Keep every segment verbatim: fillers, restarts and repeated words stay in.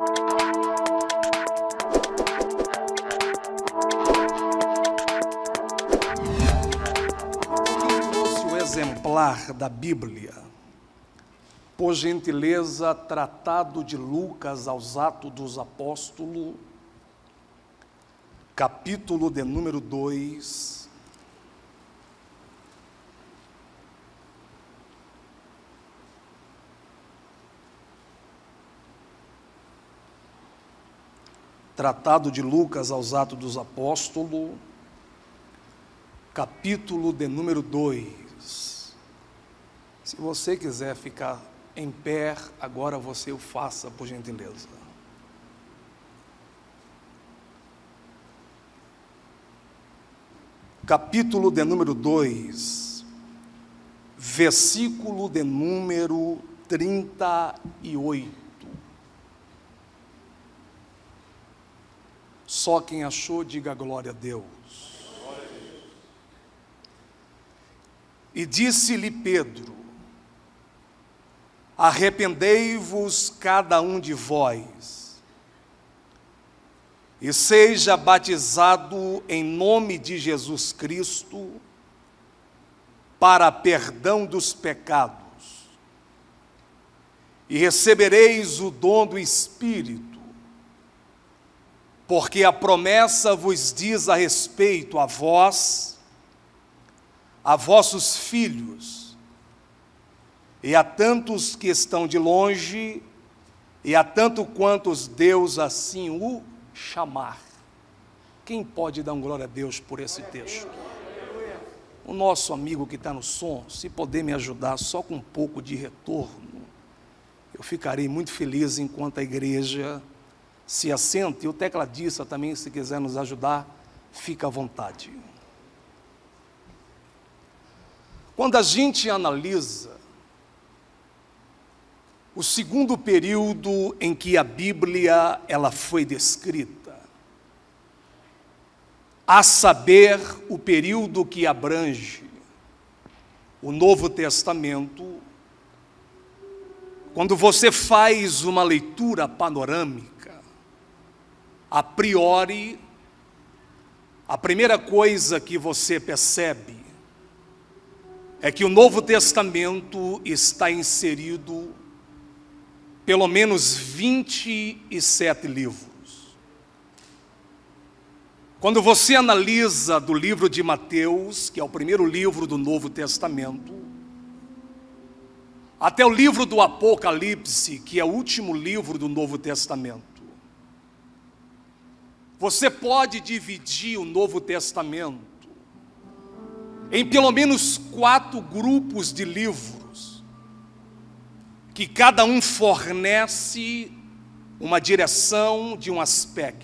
Exemplar da Bíblia, por gentileza, Tratado de Lucas aos Atos dos Apóstolos, capítulo de número dois, Tratado de Lucas aos Atos dos Apóstolos, capítulo de número dois. Se você quiser ficar em pé, agora você o faça, por gentileza. Capítulo de número dois, versículo de número trinta e oito. Só quem achou, diga glória a Deus. E disse-lhe Pedro: arrependei-vos cada um de vós, e seja batizado em nome de Jesus Cristo, para perdão dos pecados, e recebereis o dom do Espírito, porque a promessa vos diz a respeito a vós, a vossos filhos, e a tantos que estão de longe, e a tanto quantos Deus assim o chamar. Quem pode dar um glória a Deus por esse texto? O nosso amigo que está no som, se puder me ajudar só com um pouco de retorno, eu ficarei muito feliz enquanto a igreja se assenta. E o tecladista também, se quiser nos ajudar, fica à vontade. Quando a gente analisa o segundo período em que a Bíblia ela foi descrita, a saber, o período que abrange o Novo Testamento, quando você faz uma leitura panorâmica, a priori, a primeira coisa que você percebe é que o Novo Testamento está inserido pelo menos vinte e sete livros. Quando você analisa do livro de Mateus, que é o primeiro livro do Novo Testamento, até o livro do Apocalipse, que é o último livro do Novo Testamento, você pode dividir o Novo Testamento em pelo menos quatro grupos de livros, que cada um fornece uma direção de um aspecto.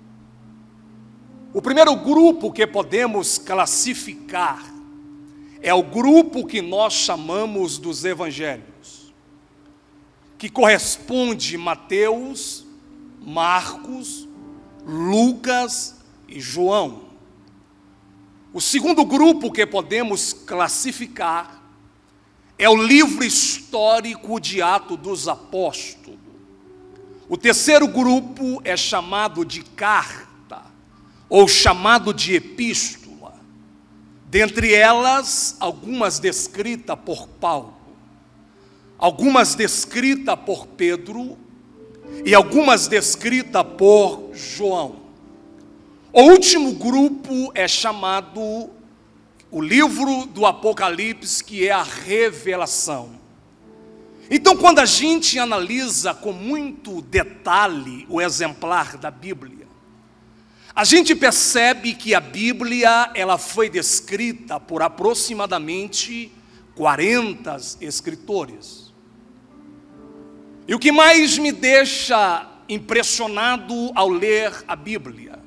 O primeiro grupo que podemos classificar é o grupo que nós chamamos dos evangelhos, que corresponde Mateus, Marcos, Lucas e João. O segundo grupo que podemos classificar é o livro histórico de Atos dos Apóstolos. O terceiro grupo é chamado de carta, ou chamado de epístola. Dentre elas, algumas descritas por Paulo, algumas descritas por Pedro e algumas descritas por João. O último grupo é chamado o livro do Apocalipse, que é a revelação. Então, quando a gente analisa com muito detalhe o exemplar da Bíblia, a gente percebe que a Bíblia ela foi descrita por aproximadamente quarenta escritores. E o que mais me deixa impressionado ao ler a Bíblia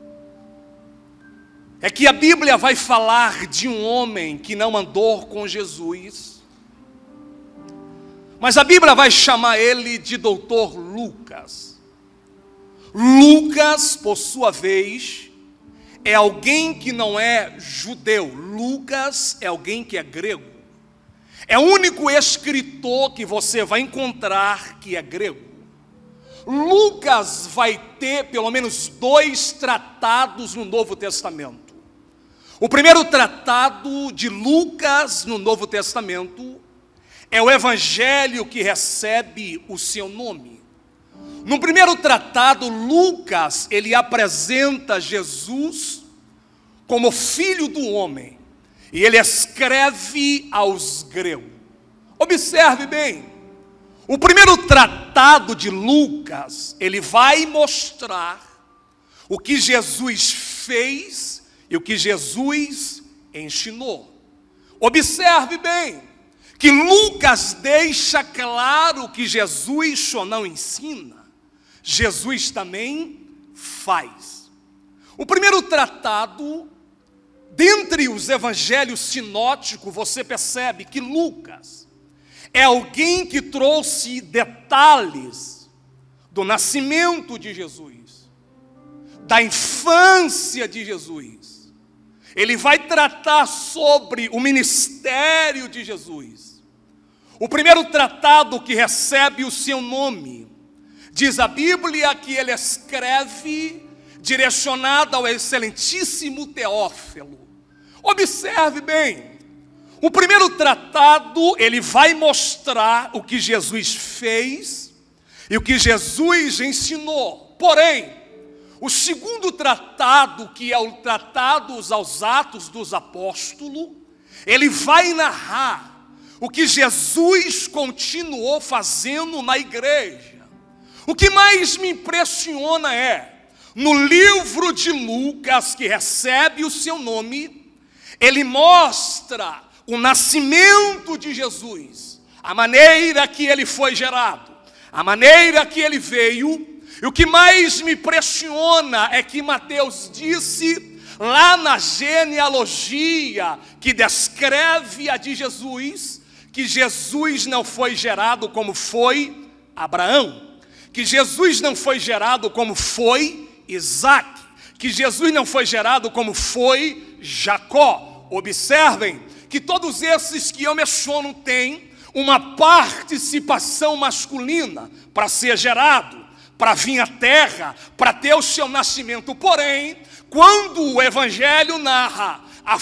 é que a Bíblia vai falar de um homem que não andou com Jesus, mas a Bíblia vai chamar ele de doutor Lucas. Lucas, por sua vez, é alguém que não é judeu. Lucas é alguém que é grego. É o único escritor que você vai encontrar que é grego. Lucas vai ter pelo menos dois tratados no Novo Testamento. O primeiro tratado de Lucas no Novo Testamento é o evangelho que recebe o seu nome. No primeiro tratado, Lucas, ele apresenta Jesus como filho do homem, e ele escreve aos gregos. Observe bem, o primeiro tratado de Lucas, ele vai mostrar o que Jesus fez e o que Jesus ensinou. Observe bem, que Lucas deixa claro que Jesus só não ensina, Jesus também faz. O primeiro tratado, dentre os evangelhos sinóticos, você percebe que Lucas é alguém que trouxe detalhes do nascimento de Jesus, da infância de Jesus. Ele vai tratar sobre o ministério de Jesus. O primeiro tratado que recebe o seu nome, diz a Bíblia que ele escreve direcionado ao excelentíssimo Teófilo. Observe bem, o primeiro tratado, ele vai mostrar o que Jesus fez e o que Jesus ensinou. Porém, o segundo tratado, que é o tratado aos Atos dos Apóstolos, ele vai narrar o que Jesus continuou fazendo na igreja. O que mais me impressiona é, no livro de Lucas, que recebe o seu nome, ele mostra o nascimento de Jesus, a maneira que ele foi gerado, a maneira que ele veio. E o que mais me impressiona é que Mateus disse, lá na genealogia que descreve a de Jesus, que Jesus não foi gerado como foi Abraão, que Jesus não foi gerado como foi Isaac, que Jesus não foi gerado como foi Jacó. Observem que todos esses que eu menciono têm uma participação masculina para ser gerado, para vir à terra, para ter o seu nascimento. Porém, quando o evangelho narra a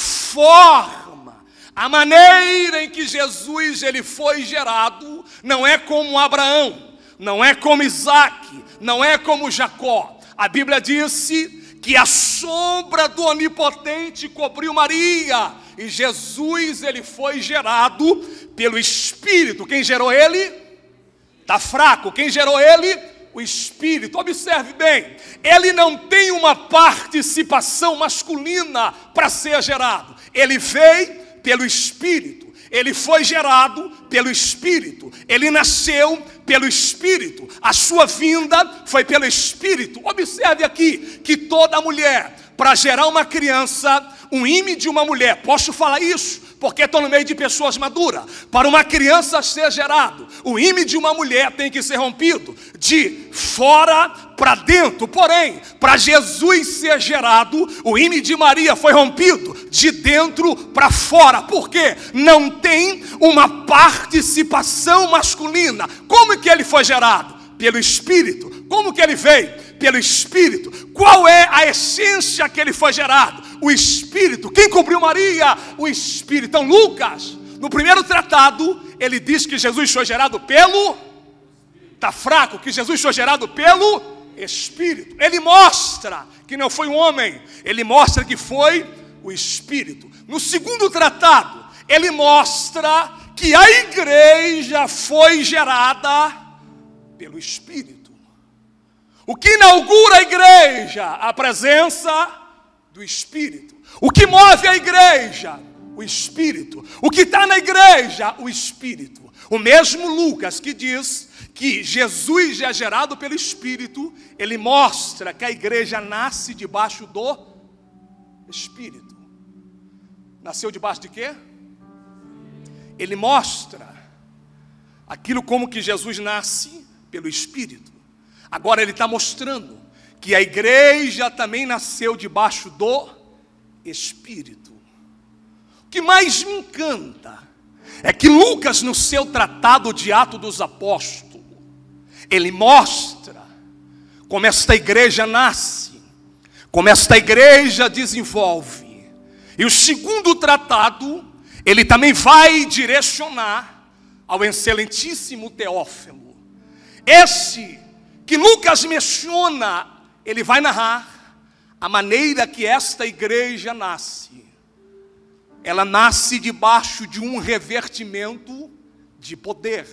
forma, a maneira em que Jesus ele foi gerado, não é como Abraão, não é como Isaac, não é como Jacó. A Bíblia disse que a sombra do Onipotente cobriu Maria, e Jesus ele foi gerado pelo Espírito. Quem gerou ele? Está fraco. Quem gerou ele? O Espírito. Observe bem, ele não tem uma participação masculina para ser gerado. Ele veio pelo Espírito. Ele foi gerado pelo Espírito. Ele nasceu pelo Espírito. A sua vinda foi pelo Espírito. Observe aqui que toda mulher, para gerar uma criança, um ímã de uma mulher, posso falar isso porque estou no meio de pessoas maduras. Para uma criança ser gerado, o ímã de uma mulher tem que ser rompido de fora para dentro. Porém, para Jesus ser gerado, o ímã de Maria foi rompido de dentro para fora. Por quê? Não tem uma participação masculina. Como que ele foi gerado? Pelo Espírito. Como que ele veio? Pelo Espírito. Qual é a essência que ele foi gerado? O Espírito. Quem cobriu Maria? O Espírito. Então Lucas, no primeiro tratado, ele diz que Jesus foi gerado pelo... Está fraco, que Jesus foi gerado pelo Espírito. Ele mostra que não foi um homem, ele mostra que foi o Espírito. No segundo tratado, ele mostra que a igreja foi gerada pelo Espírito. O que inaugura a igreja? A presença do Espírito. O que move a igreja? O Espírito. O que está na igreja? O Espírito. O mesmo Lucas que diz que Jesus é gerado pelo Espírito, ele mostra que a igreja nasce debaixo do Espírito. Nasceu debaixo de quê? Ele mostra aquilo como que Jesus nasce pelo Espírito. Agora ele está mostrando que a igreja também nasceu debaixo do Espírito. O que mais me encanta é que Lucas, no seu tratado de Atos dos Apóstolos, ele mostra como esta igreja nasce, como esta igreja desenvolve. E o segundo tratado, ele também vai direcionar ao excelentíssimo Teófilo. Esse que Lucas menciona, ele vai narrar a maneira que esta igreja nasce. Ela nasce debaixo de um revertimento de poder.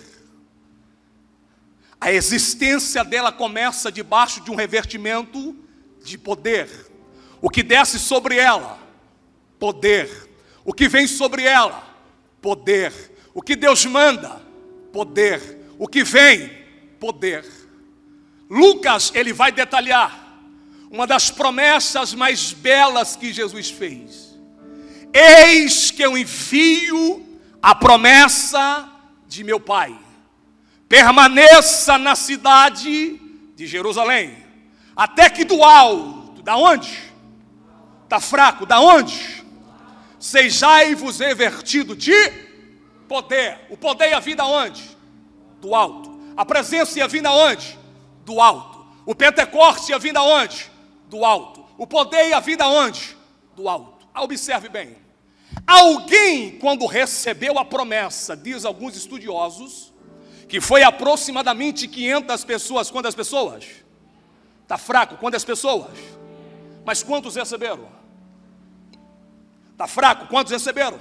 A existência dela começa debaixo de um revertimento de poder. O que desce sobre ela, poder. O que vem sobre ela, poder. O que Deus manda, poder. O que vem, poder. Lucas, ele vai detalhar uma das promessas mais belas que Jesus fez. Eis que eu envio a promessa de meu Pai. Permaneça na cidade de Jerusalém, até que do alto, da onde? Está fraco, da onde? Sejai-vos revertido de poder. O poder ia vir da onde? Do alto. A presença ia vir da onde? Do alto. O Pentecoste ia vir da onde? Do alto. O poder ia vir da onde? Do alto. Observe bem. Alguém, quando recebeu a promessa, diz alguns estudiosos, que foi aproximadamente quinhentas pessoas. Quantas pessoas? Está fraco, quantas pessoas? Mas quantos receberam? Está fraco, quantos receberam?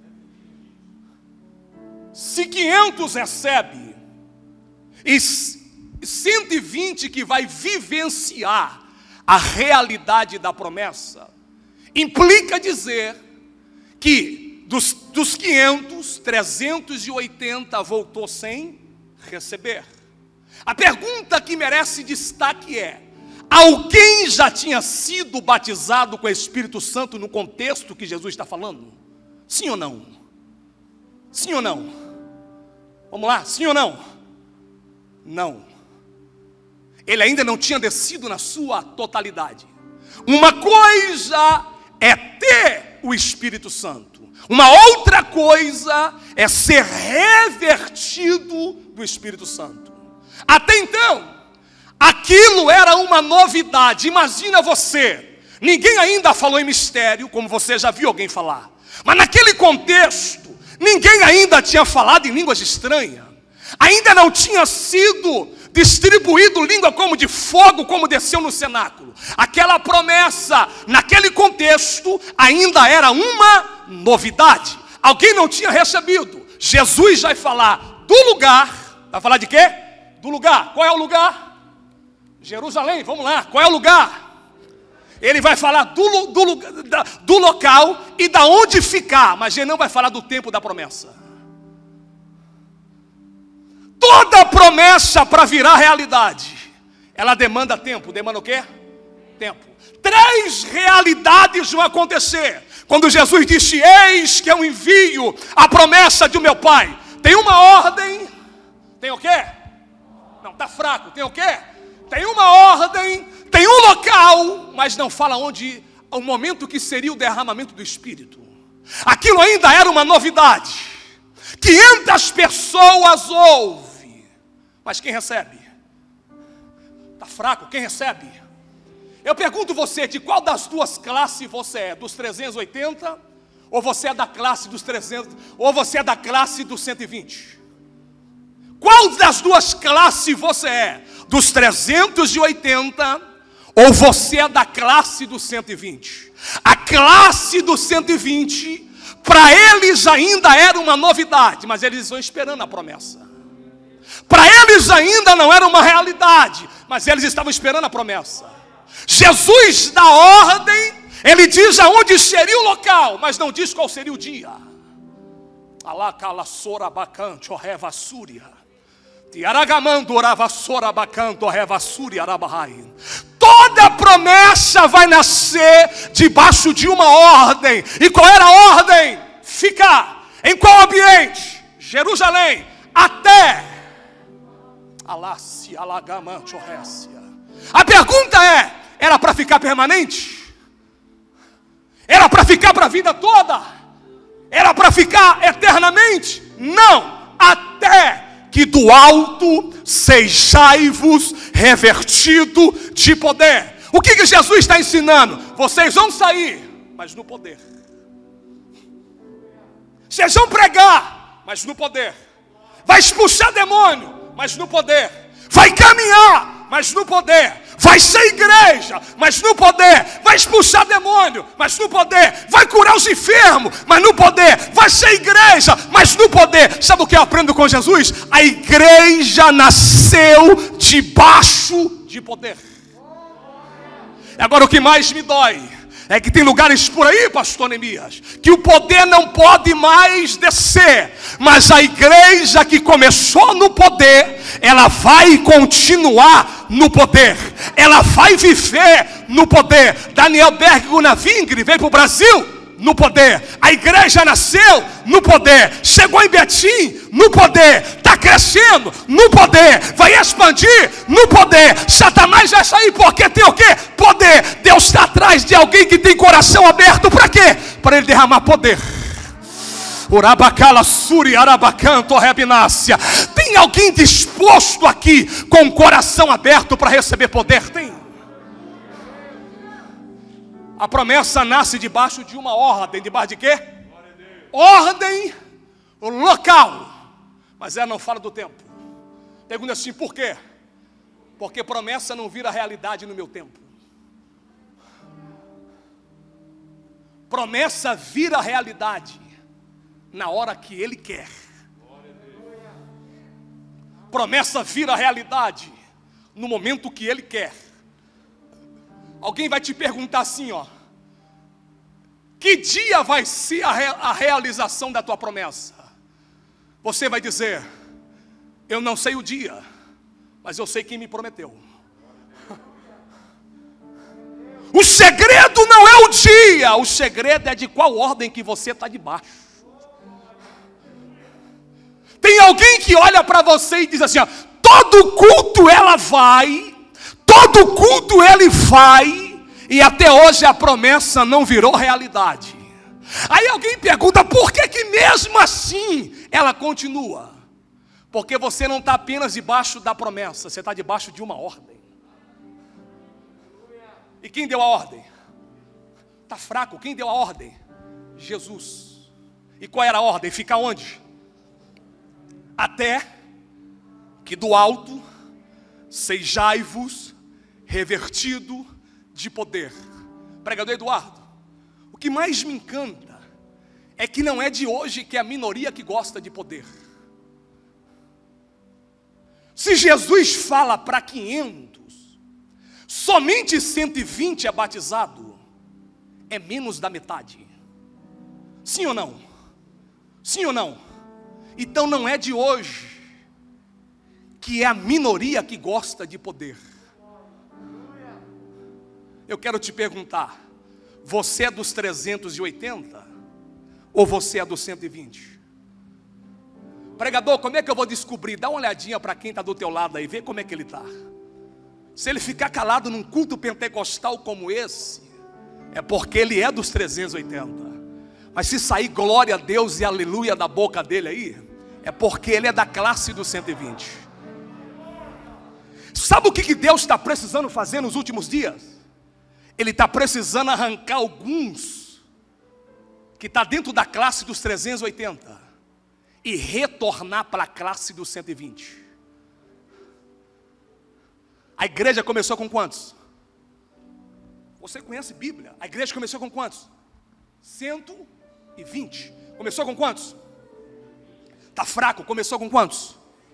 Se quinhentos recebe, e cento e vinte que vai vivenciar a realidade da promessa, implica dizer que dos, dos quinhentos, trezentos e oitenta voltou sem receber. A pergunta que merece destaque é: alguém já tinha sido batizado com o Espírito Santo no contexto que Jesus está falando? Sim ou não? Sim ou não? Vamos lá, sim ou não? Não. Ele ainda não tinha descido na sua totalidade. Uma coisa é ter o Espírito Santo. Uma outra coisa é ser revertido do Espírito Santo. Até então, aquilo era uma novidade. Imagina você, ninguém ainda falou em mistério, como você já viu alguém falar. Mas naquele contexto, ninguém ainda tinha falado em línguas estranhas. Ainda não tinha sido distribuído língua como de fogo, como desceu no cenáculo. Aquela promessa, naquele contexto, ainda era uma novidade. Alguém não tinha recebido. Jesus vai falar do lugar. Vai falar de quê? Do lugar. Qual é o lugar? Jerusalém, vamos lá. Qual é o lugar? Ele vai falar do, do, do local e da onde ficar. Mas ele não vai falar do tempo da promessa. Toda promessa para virar realidade, ela demanda tempo. Demanda o quê? Tempo. Três realidades vão acontecer quando Jesus disse: eis que eu envio a promessa do meu Pai. Tem uma ordem. Tem o quê? Não, está fraco. Tem o quê? Tem uma ordem, tem um local, mas não fala onde, o momento que seria o derramamento do Espírito. Aquilo ainda era uma novidade. quinhentas pessoas ouvem. Mas quem recebe? Está fraco, quem recebe? Eu pergunto você, de qual das duas classes você é? Dos trezentos e oitenta? Ou você é da classe dos trezentos? Ou você é da classe dos cento e vinte? Qual das duas classes você é? Dos trezentos e oitenta? Ou você é da classe dos cento e vinte? A classe dos cento e vinte, para eles ainda era uma novidade, mas eles estão esperando a promessa. Para eles ainda não era uma realidade, mas eles estavam esperando a promessa. Jesus dá ordem, ele diz aonde seria o local, mas não diz qual seria o dia. Toda promessa vai nascer debaixo de uma ordem. E qual era a ordem? Ficar. Em qual ambiente? Jerusalém. Até a pergunta é: era para ficar permanente? Era para ficar para a vida toda? Era para ficar eternamente? Não, até que do alto sejai-vos revertido de poder. O que, que Jesus está ensinando? Vocês vão sair, mas no poder. Vocês vão pregar, mas no poder. Vai expulsar demônio, mas no poder. Vai caminhar, mas no poder. Vai ser igreja, mas no poder. Vai expulsar demônio, mas no poder. Vai curar os enfermos, mas no poder. Vai ser igreja, mas no poder. Sabe o que eu aprendo com Jesus? A igreja nasceu debaixo de poder. Agora o que mais me dói é que tem lugares por aí, pastor Neemias, que o poder não pode mais descer, mas a igreja que começou no poder, ela vai continuar no poder, ela vai viver no poder. Daniel Berg Gunavingre veio para o Brasil no poder, a igreja nasceu no poder, chegou em Betim no poder, está crescendo no poder, vai expandir no poder. Satanás vai sair porque tem o quê? Poder. Deus está atrás de alguém que tem coração aberto para quê? Para ele derramar poder. Urabacala suri arabacanto rebinácia. Tem alguém disposto aqui com o coração aberto para receber poder? Tem. A promessa nasce debaixo de uma ordem. Debaixo de quê? Ordem local. Mas ela não fala do tempo. Pergunta assim, por quê? Porque promessa não vira realidade no meu tempo. Promessa vira realidade na hora que Ele quer. Promessa vira realidade no momento que Ele quer. Alguém vai te perguntar assim, ó: que dia vai ser a, re, a realização da tua promessa? Você vai dizer: eu não sei o dia, mas eu sei quem me prometeu. O segredo não é o dia, o segredo é de qual ordem que você está debaixo. Tem alguém que olha para você e diz assim, ó: todo culto ela vai, todo culto ele vai, e até hoje a promessa não virou realidade. Aí alguém pergunta, por que que mesmo assim ela continua? Porque você não está apenas debaixo da promessa, você está debaixo de uma ordem. E quem deu a ordem? Está fraco, quem deu a ordem? Jesus. E qual era a ordem? Ficar onde? Até que do alto sejai-vos revertido de poder. Pregador Eduardo, o que mais me encanta é que não é de hoje que é a minoria que gosta de poder. Se Jesus fala para quinhentos, somente cento e vinte é batizado, é menos da metade. Sim ou não? Sim ou não? Então não é de hoje que é a minoria que gosta de poder. Eu quero te perguntar, você é dos trezentos e oitenta ou você é dos cento e vinte? Pregador, como é que eu vou descobrir? Dá uma olhadinha para quem está do teu lado aí, vê como é que ele está. Se ele ficar calado num culto pentecostal como esse, é porque ele é dos trezentos e oitenta. Mas se sair glória a Deus e aleluia da boca dele aí, é porque ele é da classe dos cento e vinte. Sabe o que que Deus está precisando fazer nos últimos dias? Ele está precisando arrancar alguns que está dentro da classe dos trezentos e oitenta e retornar para a classe dos cento e vinte. A igreja começou com quantos? Você conhece Bíblia? A igreja começou com quantos? cento e vinte. Começou com quantos? Está fraco, começou com quantos?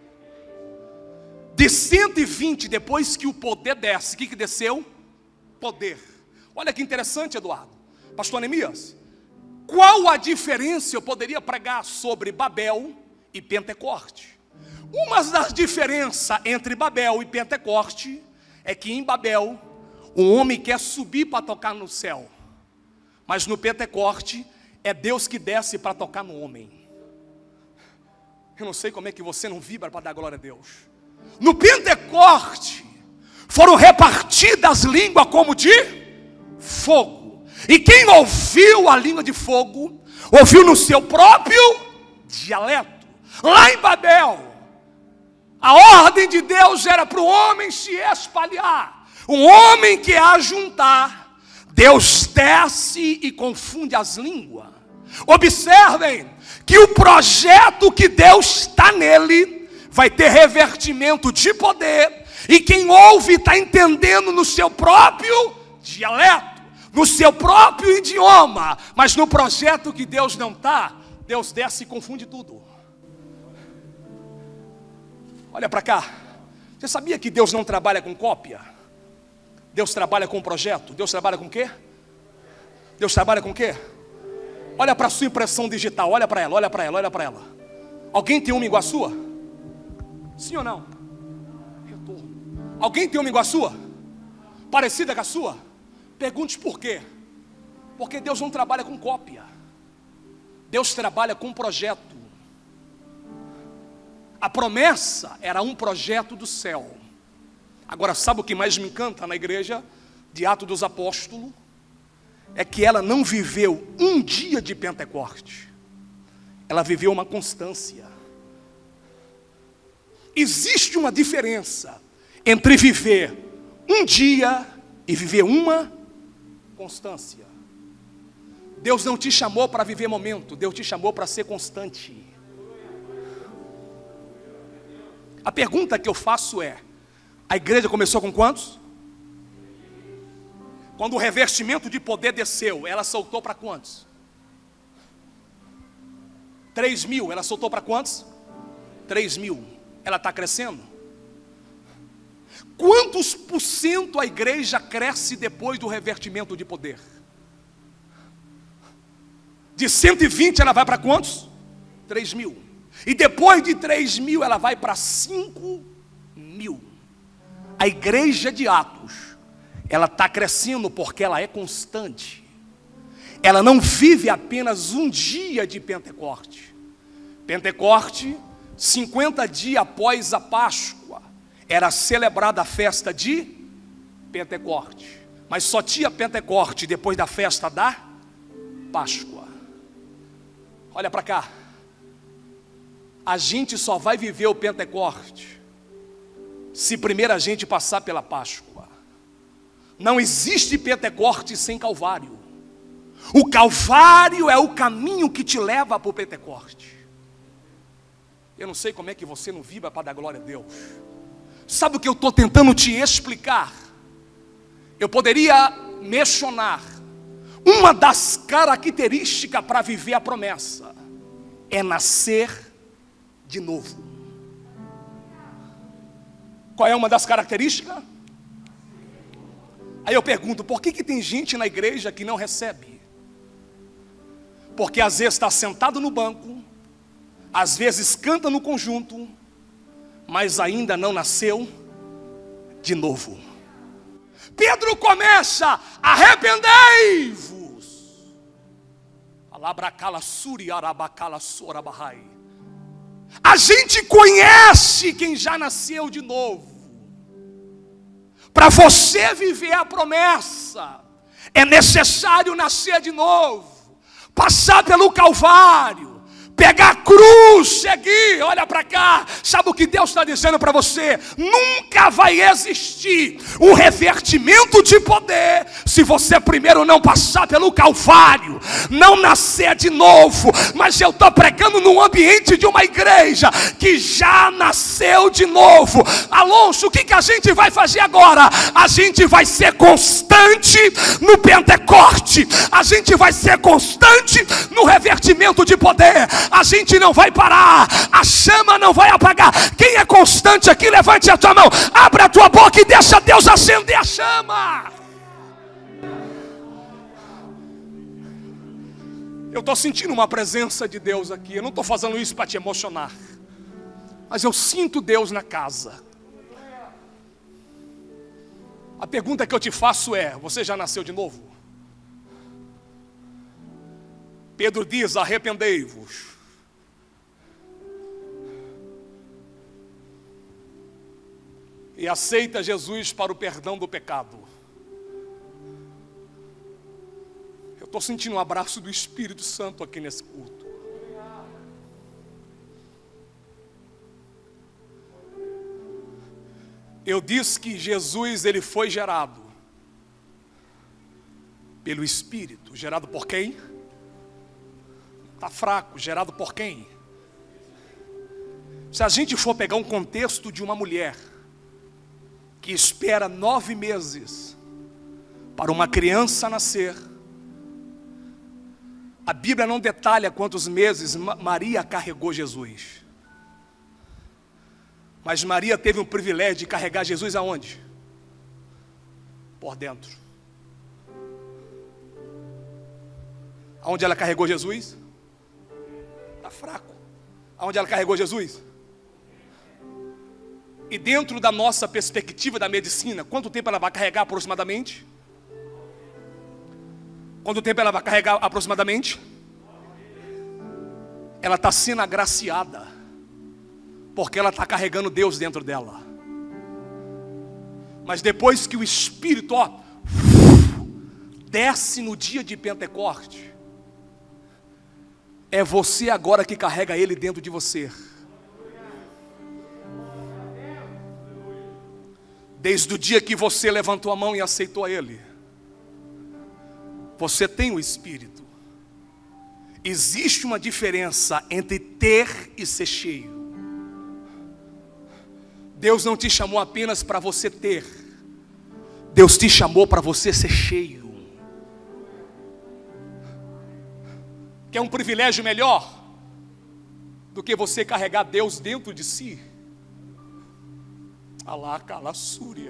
De cento e vinte, depois que o poder desce, o que que desceu? Poder. Olha que interessante, Eduardo. Pastor Neemias, qual a diferença eu poderia pregar sobre Babel e Pentecoste? Uma das diferenças entre Babel e Pentecoste é que em Babel o homem quer subir para tocar no céu, mas no Pentecoste é Deus que desce para tocar no homem. Eu não sei como é que você não vibra para dar glória a Deus. No Pentecoste foram repartidas línguas como de fogo, e quem ouviu a língua de fogo ouviu no seu próprio dialeto. Lá em Babel A ordem de Deus era para o homem se espalhar. Um homem que ajuntar, Deus desce e confunde as línguas. Observem que o projeto que Deus está nele vai ter revertimento de poder. E quem ouve está entendendo no seu próprio dialeto, no seu próprio idioma. Mas no projeto que Deus não está, Deus desce e confunde tudo. Olha para cá. Você sabia que Deus não trabalha com cópia? Deus trabalha com projeto. Deus trabalha com quê? Deus trabalha com quê? Olha para a sua impressão digital. Olha para ela, olha para ela, olha para ela. Alguém tem uma igual a sua? Sim ou não? Retorno. Alguém tem uma igual a sua? Parecida com a sua? Pergunte por quê. Porque Deus não trabalha com cópia. Deus trabalha com projeto. A promessa era um projeto do céu. Agora, sabe o que mais me encanta na igreja de Atos dos Apóstolos? É que ela não viveu um dia de Pentecoste. Ela viveu uma constância. Existe uma diferença entre viver um dia e viver uma constância. Deus não te chamou para viver momento, Deus te chamou para ser constante. A pergunta que eu faço é: a igreja começou com quantos? Quando o revestimento de poder desceu, ela soltou para quantos? Três mil, ela soltou para quantos? Três mil. Ela está crescendo? Quantos por cento a igreja cresce depois do revestimento de poder? De cento e vinte ela vai para quantos? Três mil. E depois de três mil ela vai para cinco mil. A igreja de Atos, ela está crescendo porque ela é constante. Ela não vive apenas um dia de Pentecoste. Pentecoste, cinquenta dias após a Páscoa, era celebrada a festa de Pentecoste. Mas só tinha Pentecoste depois da festa da Páscoa. Olha para cá. A gente só vai viver o Pentecoste se primeiro a gente passar pela Páscoa. Não existe Pentecoste sem Calvário. O Calvário é o caminho que te leva para o Pentecoste. Eu não sei como é que você não vibra para dar glória a Deus. Sabe o que eu estou tentando te explicar? Eu poderia mencionar uma das características para viver a promessa: é nascer de novo. Qual é uma das características? Aí eu pergunto, por que que tem gente na igreja que não recebe? Porque às vezes está sentado no banco, às vezes canta no conjunto, mas ainda não nasceu de novo. Pedro começa: arrependei-vos. A gente conhece quem já nasceu de novo. Para você viver a promessa, é necessário nascer de novo, passar pelo Calvário, pegar a cruz, seguir. Olha para cá. Sabe o que Deus está dizendo para você? Nunca vai existir um revertimento de poder se você primeiro não passar pelo Calvário, não nascer de novo. Mas eu estou pregando num ambiente de uma igreja que já nasceu de novo. Alonso, o que, que a gente vai fazer agora? A gente vai ser constante no Pentecoste. A gente vai ser constante no revertimento de poder. A gente não vai parar, a chama não vai apagar. Quem é constante aqui, levante a tua mão, abre a tua boca e deixa Deus acender a chama. Eu estou sentindo uma presença de Deus aqui. Eu não estou fazendo isso para te emocionar, mas eu sinto Deus na casa. A pergunta que eu te faço é: você já nasceu de novo? Pedro diz: arrependei-vos. E aceita Jesus para o perdão do pecado. Eu estou sentindo um abraço do Espírito Santo aqui nesse culto. Eu disse que Jesus, ele foi gerado pelo Espírito. Gerado por quem? Está fraco. Gerado por quem? Se a gente for pegar um contexto de uma mulher que espera nove meses para uma criança nascer, a Bíblia não detalha quantos meses Maria carregou Jesus. Mas Maria teve o privilégio de carregar Jesus aonde? Por dentro. Aonde ela carregou Jesus? Está fraco. Aonde ela carregou Jesus? E dentro da nossa perspectiva da medicina, quanto tempo ela vai carregar aproximadamente? Quanto tempo ela vai carregar aproximadamente? Ela está sendo agraciada, porque ela está carregando Deus dentro dela. Mas depois que o Espírito, ó, desce no dia de Pentecoste, é você agora que carrega Ele dentro de você. Desde o dia que você levantou a mão e aceitou a Ele, você tem o Espírito. Existe uma diferença entre ter e ser cheio. Deus não te chamou apenas para você ter, Deus te chamou para você ser cheio. Quer um privilégio melhor do que você carregar Deus dentro de si? Alá, calassúria.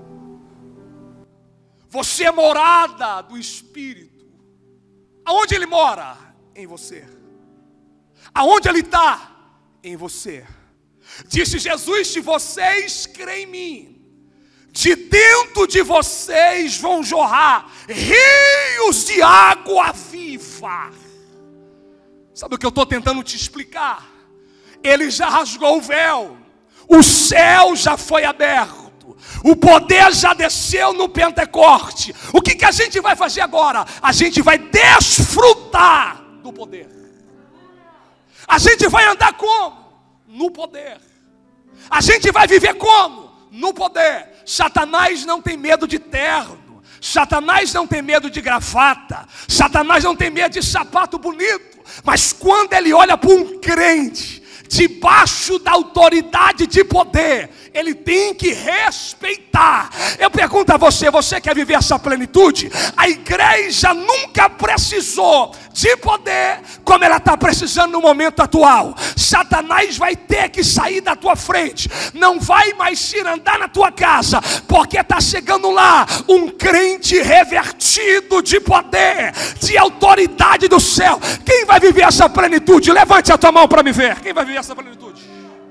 Você é morada do Espírito. Aonde Ele mora? Em você. Aonde Ele está? Em você. Disse Jesus: se vocês creem em mim, de dentro de vocês vão jorrar rios de água viva. Sabe o que eu estou tentando te explicar? Ele já rasgou o véu, o céu já foi aberto, o poder já desceu no Pentecoste. O que, que a gente vai fazer agora? A gente vai desfrutar do poder. A gente vai andar como? No poder. A gente vai viver como? No poder. Satanás não tem medo de terno, Satanás não tem medo de gravata, Satanás não tem medo de sapato bonito. Mas quando ele olha para um crente debaixo da autoridade de poder, ele tem que respeitar. Eu pergunto a você, você quer viver essa plenitude? A igreja nunca precisou de poder como ela está precisando no momento atual. Satanás vai ter que sair da tua frente, não vai mais ir andar na tua casa, porque está chegando lá um crente revertido de poder, de autoridade do céu. Quem vai viver essa plenitude? Levante a tua mão para me ver. Quem vai viver essa plenitude?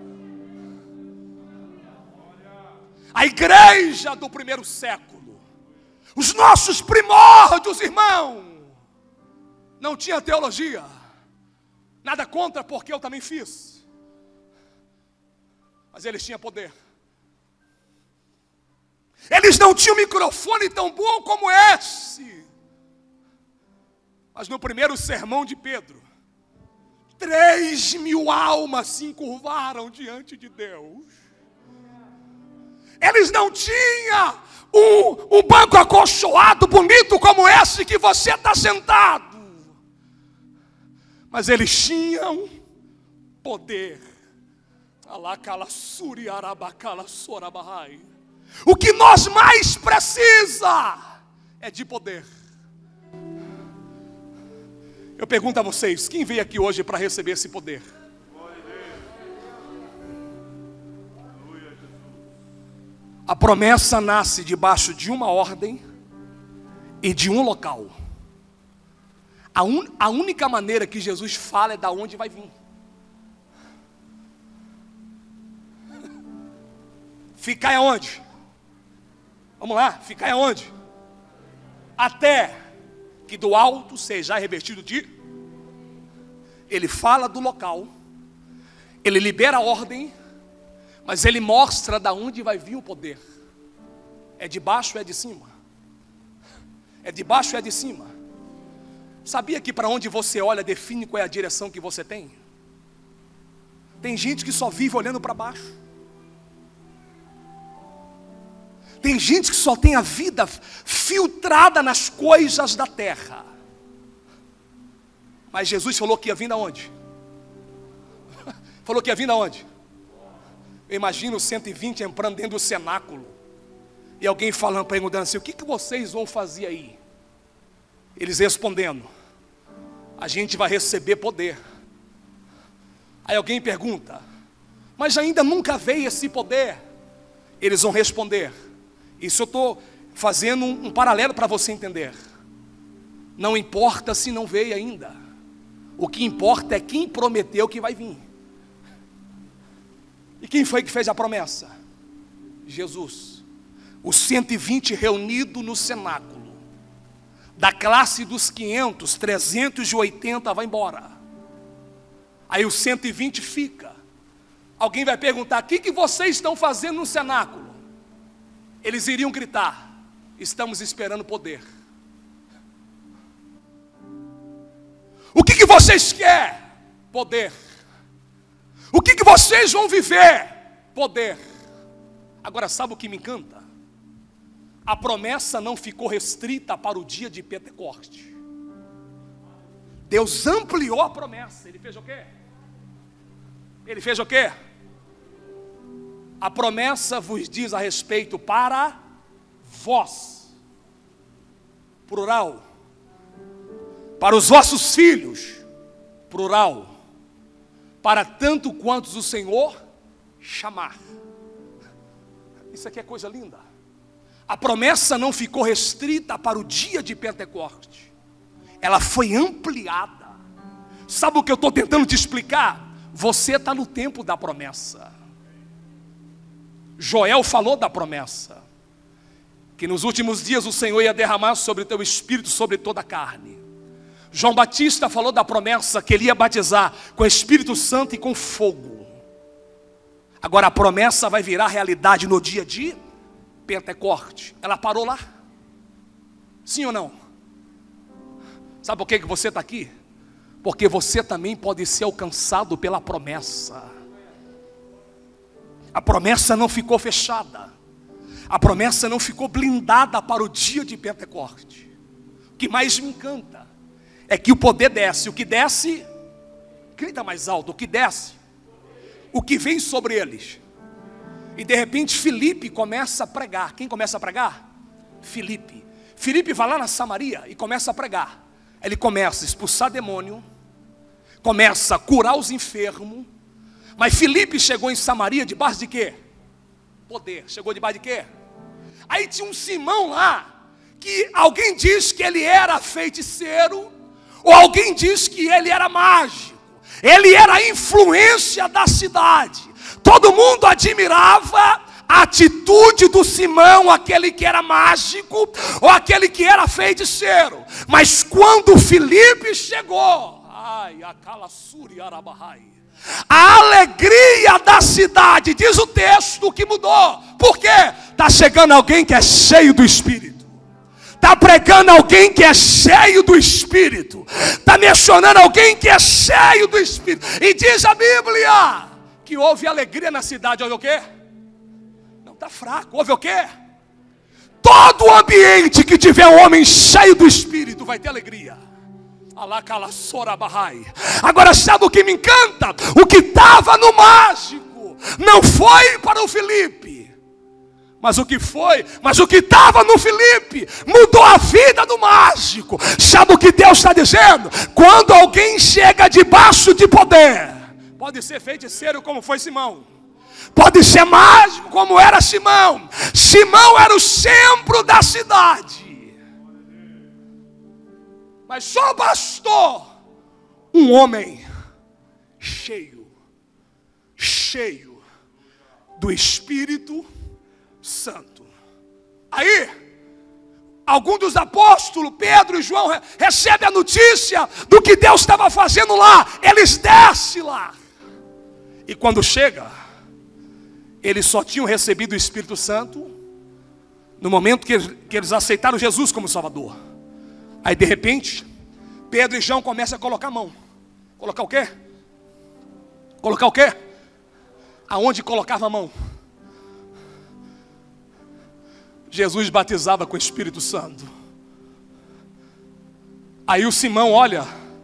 A igreja do primeiro século, os nossos primórdios, irmão, não tinha teologia. Nada contra, porque eu também fiz. Mas eles tinham poder. Eles não tinham microfone tão bom como esse. Mas no primeiro sermão de Pedro, três mil almas se encurvaram diante de Deus. Eles não tinham um, um banco acolchoado bonito como esse que você está sentado. Mas eles tinham poder. O que nós mais precisa é de poder. Eu pergunto a vocês, quem veio aqui hoje para receber esse poder? A promessa nasce debaixo de uma ordem e de um local. A, un, a única maneira que Jesus fala é da onde vai vir. Ficar aonde? Vamos lá, ficar aonde? Até que do alto seja revestido de... Ele fala do local, ele libera a ordem, mas ele mostra da onde vai vir o poder. É de baixo ou é de cima? É de baixo ou é de cima? Sabia que para onde você olha define qual é a direção que você tem? Tem gente que só vive olhando para baixo. Tem gente que só tem a vida filtrada nas coisas da terra. Mas Jesus falou que ia vir da onde? Falou que ia vir da onde? Eu imagino os cento e vinte entrando dentro do cenáculo. E alguém falando, perguntando assim, o que, que vocês vão fazer aí? Eles respondendo, a gente vai receber poder. Aí alguém pergunta, mas ainda nunca veio esse poder? Eles vão responder, isso eu estou fazendo um, um paralelo para você entender. Não importa se não veio ainda. O que importa é quem prometeu que vai vir. E quem foi que fez a promessa? Jesus. Os cento e vinte reunidos no cenáculo. Da classe dos quinhentos, trezentos e oitenta vai embora. Aí os cento e vinte fica. Alguém vai perguntar, o que, que vocês estão fazendo no cenáculo? Eles iriam gritar, estamos esperando poder. O que, que vocês querem? Poder. O que, que vocês vão viver? Poder. Agora sabe o que me encanta? A promessa não ficou restrita para o dia de Pentecoste. Deus ampliou a promessa. Ele fez o quê? Ele fez o quê? A promessa vos diz a respeito para vós. Plural. Para os vossos filhos. Plural. Para tanto quantos o Senhor chamar. Isso aqui é coisa linda. A promessa não ficou restrita para o dia de Pentecoste. Ela foi ampliada. Sabe o que eu estou tentando te explicar? Você está no tempo da promessa. Joel falou da promessa. Que nos últimos dias o Senhor ia derramar sobre o teu espírito, sobre toda a carne. João Batista falou da promessa que ele ia batizar com o Espírito Santo e com fogo. Agora a promessa vai virar realidade no dia de Pentecoste. Ela parou lá? Sim ou não? Sabe por que que você está aqui? Porque você também pode ser alcançado pela promessa. A promessa não ficou fechada. A promessa não ficou blindada para o dia de Pentecoste. O que mais me encanta é que o poder desce. O que desce, grita mais alto, o que desce, o que vem sobre eles. E de repente Filipe começa a pregar. Quem começa a pregar? Filipe. Filipe vai lá na Samaria e começa a pregar. Ele começa a expulsar demônio, começa a curar os enfermos. Mas Filipe chegou em Samaria debaixo de quê? Poder. Chegou debaixo de quê? Aí tinha um Simão lá, que alguém diz que ele era feiticeiro, ou alguém diz que ele era mágico. Ele era a influência da cidade. Todo mundo admirava a atitude do Simão, aquele que era mágico, ou aquele que era feiticeiro. Mas quando Filipe chegou, ai, a calassuri arabahai, a alegria da cidade, diz o texto, que mudou. Por quê? Está chegando alguém que é cheio do Espírito. Está pregando alguém que é cheio do Espírito. Está mencionando alguém que é cheio do Espírito. E diz a Bíblia que houve alegria na cidade. Houve o quê? Não, está fraco. Houve o quê? Todo ambiente que tiver um homem cheio do Espírito vai ter alegria. Agora sabe o que me encanta? O que estava no mágico não foi para o Filipe, mas o que foi, mas o que estava no Filipe mudou a vida do mágico. Sabe o que Deus está dizendo? Quando alguém chega debaixo de poder, pode ser feiticeiro como foi Simão, pode ser mágico como era Simão. Simão era o centro da cidade. Mas só bastou um homem cheio, cheio do Espírito Santo. Aí, algum dos apóstolos, Pedro e João, recebe a notícia do que Deus estava fazendo lá. Eles descem lá. E quando chega, eles só tinham recebido o Espírito Santo no momento que, que eles aceitaram Jesus como Salvador. Aí de repente, Pedro e João começam a colocar a mão. Colocar o quê? Colocar o quê? Aonde colocava a mão? Jesus batizava com o Espírito Santo. Aí o Simão olha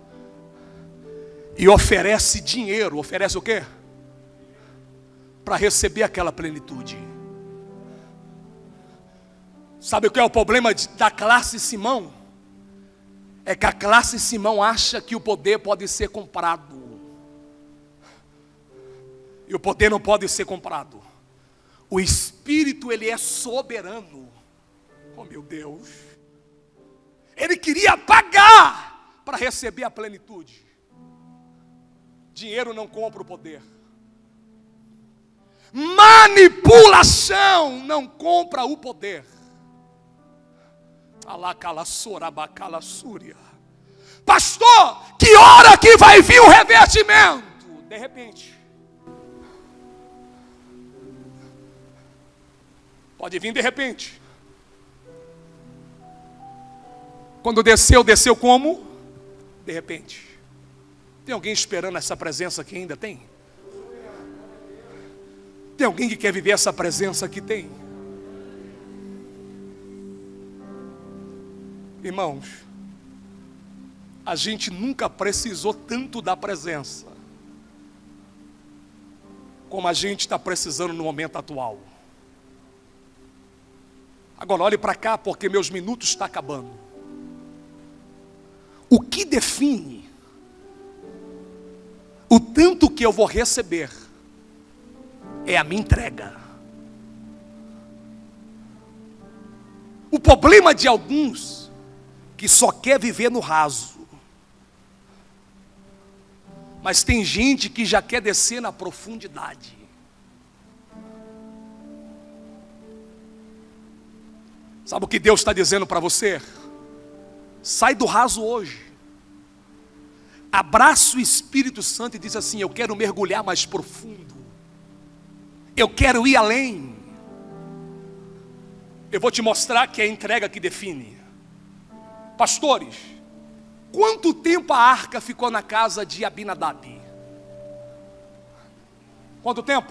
e oferece dinheiro. Oferece o quê? Para receber aquela plenitude. Sabe o que é o problema de, da classe Simão? É que a classe Simão acha que o poder pode ser comprado. E o poder não pode ser comprado. O Espírito, ele é soberano. Oh meu Deus. Ele queria pagar para receber a plenitude. Dinheiro não compra o poder. Manipulação não compra o poder. Pastor, que hora que vai vir o revestimento? De repente. Pode vir de repente. Quando desceu, desceu como? De repente. Tem alguém esperando essa presença aqui ainda? Tem? Tem alguém que quer viver essa presença aqui? Tem? Irmãos, a gente nunca precisou tanto da presença como a gente está precisando no momento atual. Agora olhe para cá, porque meus minutos estão acabando. O que define o tanto que eu vou receber é a minha entrega. O problema de alguns que só quer viver no raso, mas tem gente que já quer descer na profundidade. Sabe o que Deus está dizendo para você? Sai do raso hoje. Abraça o Espírito Santo e diz assim: eu quero mergulhar mais profundo. Eu quero ir além. Eu vou te mostrar que é a entrega que define. Pastores, quanto tempo a arca ficou na casa de Abinadab? Quanto tempo?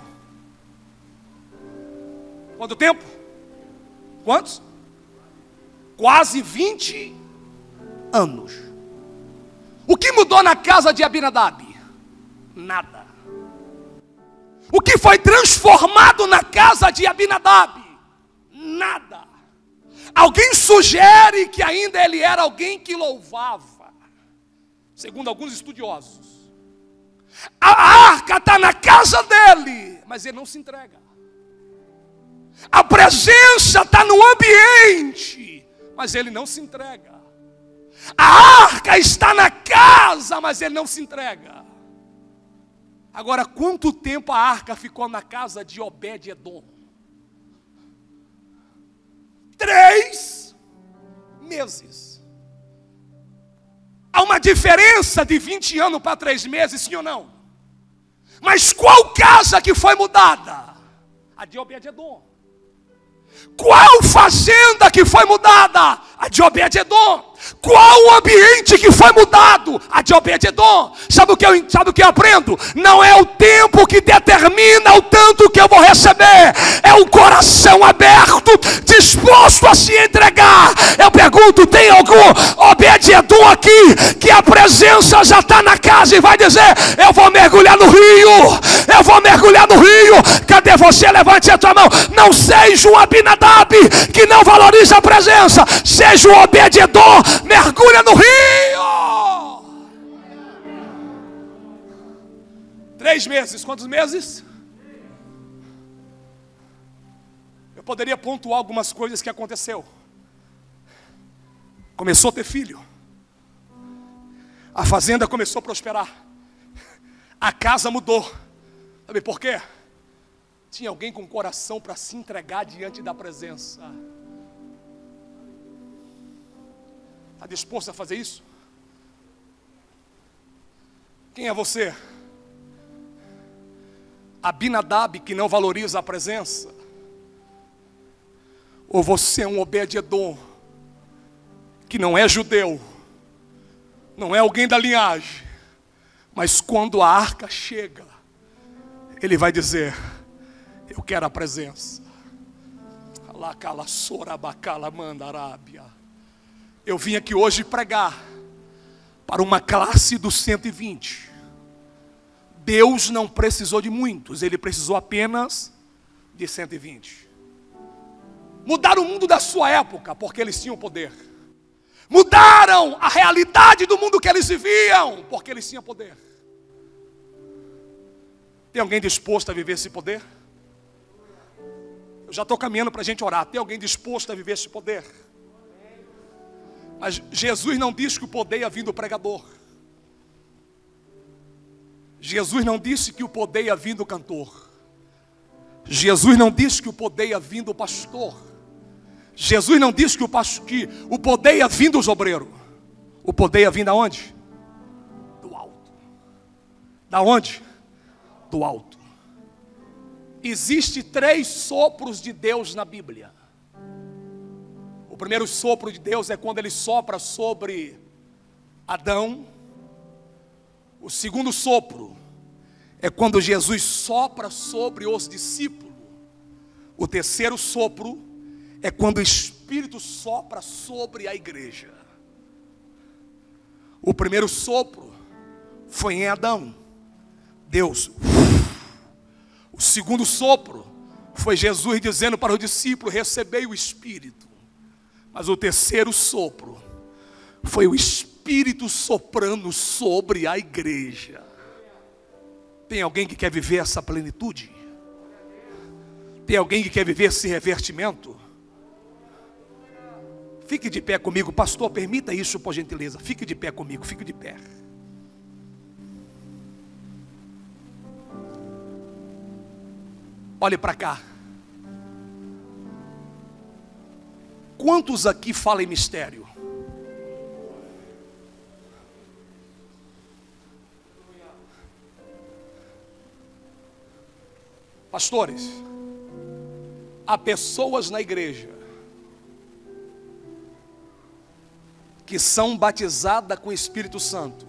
Quanto tempo? Quantos? Quase vinte anos. O que mudou na casa de Abinadab? Nada. O que foi transformado na casa de Abinadab? Nada. Alguém sugere que ainda ele era alguém que louvava, segundo alguns estudiosos. A arca está na casa dele, mas ele não se entrega. A presença está no ambiente, mas ele não se entrega. A arca está na casa, mas ele não se entrega. Agora, quanto tempo a arca ficou na casa de Obed-edom? Três meses. Há uma diferença de vinte anos para três meses, sim ou não? Mas qual casa que foi mudada? A de Obed-edom. Qual fazenda que foi mudada? A de Obed-edom. Qual o ambiente que foi mudado? A de Obed-edom. Sabe o que eu, sabe o que eu aprendo? Não é o tempo que determina o tanto que eu vou receber. É o coração aberto, disposto a se entregar. Eu pergunto, tem algum Obed-edom aqui que a presença já está na casa e vai dizer: eu vou mergulhar no rio, eu vou mergulhar no rio? Cadê você? Levante a tua mão. Não seja um Abinadab que não valoriza a presença. Seja um Obed-edom, mergulha no rio. Três meses. Quantos meses? Eu poderia pontuar algumas coisas que aconteceu. Começou a ter filho. A fazenda começou a prosperar. A casa mudou. Sabe por quê? Tinha alguém com coração para se entregar diante da presença. Está disposto a fazer isso? Quem é você? Abinadab, que não valoriza a presença? Ou você é um Obed-edom, que não é judeu, não é alguém da linhagem, mas quando a arca chega, ele vai dizer: eu quero a presença. Eu vim aqui hoje pregar para uma classe dos cento e vinte. Deus não precisou de muitos, Ele precisou apenas de cento e vinte. Mudaram o mundo da sua época, porque eles tinham poder. Mudaram a realidade do mundo que eles viviam, porque eles tinham poder. Tem alguém disposto a viver esse poder? Eu já estou caminhando para a gente orar. Tem alguém disposto a viver esse poder? Mas Jesus não disse que o poder ia vir do pregador. Jesus não disse que o poder ia vir do cantor. Jesus não disse que o poder ia vir do pastor. Jesus não disse que o, que o poder ia vir dos obreiros. O poder ia vir da onde? Do alto. Da onde? Do alto. Existe três sopros de Deus na Bíblia. O primeiro sopro de Deus é quando Ele sopra sobre Adão. O segundo sopro é quando Jesus sopra sobre os discípulos. O terceiro sopro é quando o Espírito sopra sobre a igreja. O primeiro sopro foi em Adão. Deus. O segundo sopro foi Jesus dizendo para o discípulo: recebei o Espírito. Mas o terceiro sopro foi o Espírito soprando sobre a igreja. Tem alguém que quer viver essa plenitude? Tem alguém que quer viver esse revertimento? Fique de pé comigo, pastor, permita isso por gentileza. Fique de pé comigo, fique de pé. Olhe para cá. Quantos aqui falam em mistério? Pastores, há pessoas na igreja que são batizadas com o Espírito Santo,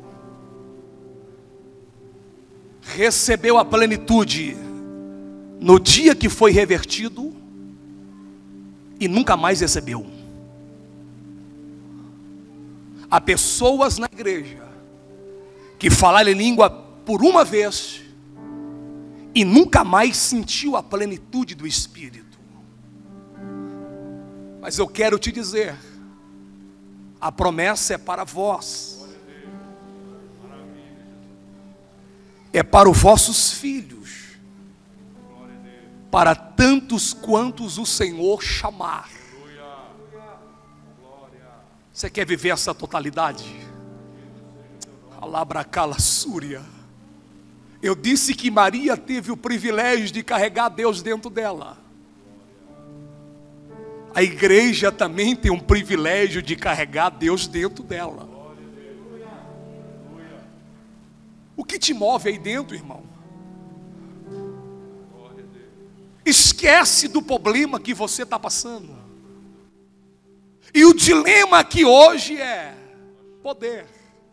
recebeu a plenitude no dia que foi revertido e nunca mais recebeu. Há pessoas na igreja que falaram em língua por uma vez e nunca mais sentiu a plenitude do Espírito. Mas eu quero te dizer, a promessa é para vós, é para os vossos filhos, para tantos quantos o Senhor chamar. Você quer viver essa totalidade? Alabracala súria. Eu disse que Maria teve o privilégio de carregar Deus dentro dela. A igreja também tem um privilégio de carregar Deus dentro dela. O que te move aí dentro, irmão? Esquece do problema que você está passando. E o dilema aqui hoje é poder.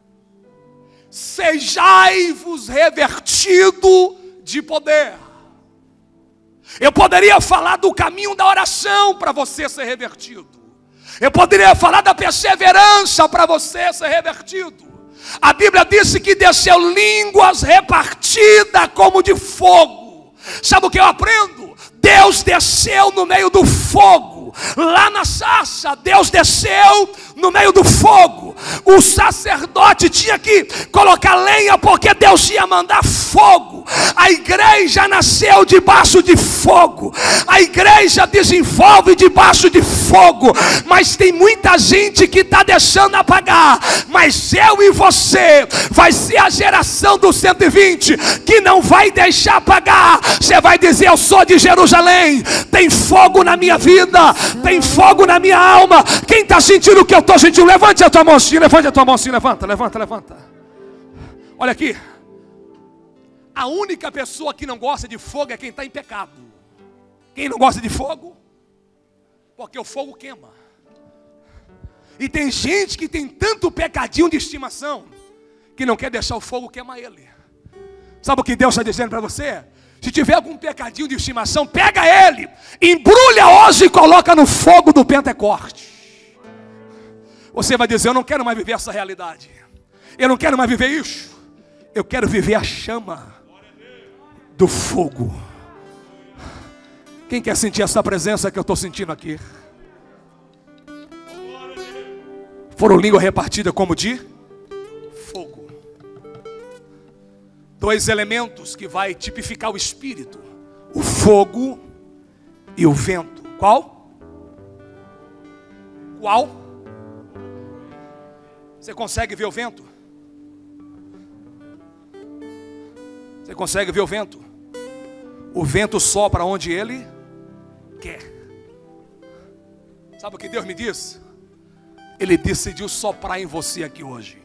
Sejai-vos revestido de poder. Eu poderia falar do caminho da oração para você ser revertido. Eu poderia falar da perseverança para você ser revertido. A Bíblia disse que desceu línguas repartidas como de fogo. Sabe o que eu aprendo? Deus desceu no meio do fogo. Lá na sarça, Deus desceu no meio do fogo. O sacerdote tinha que colocar lenha, porque Deus ia mandar fogo. A igreja nasceu debaixo de fogo. A igreja desenvolve debaixo de fogo. Mas tem muita gente que está deixando apagar. Mas eu e você vai ser a geração dos cento e vinte que não vai deixar apagar. Você vai dizer: eu sou de Jerusalém. Tem fogo na minha vida. Tem fogo na minha alma. Quem está sentindo o que eu estou sentindo? Levante a tua mãozinha, levante a tua mãozinha, levanta, levanta, levanta. Olha aqui. A única pessoa que não gosta de fogo é quem está em pecado. Quem não gosta de fogo? Porque o fogo queima. E tem gente que tem tanto pecadinho de estimação que não quer deixar o fogo queimar ele. Sabe o que Deus está dizendo para você? Se tiver algum pecadinho de estimação, pega ele, embrulha hoje e coloca no fogo do Pentecoste. Você vai dizer: eu não quero mais viver essa realidade, eu não quero mais viver isso, eu quero viver a chama do fogo. Quem quer sentir essa presença que eu estou sentindo aqui? Foram línguas repartidas como de fogo. Dois elementos que vai tipificar o Espírito: o fogo e o vento. Qual? Qual? Você consegue ver o vento? Você consegue ver o vento? O vento sopra onde ele quer. Sabe o que Deus me disse? Ele decidiu soprar em você aqui hoje.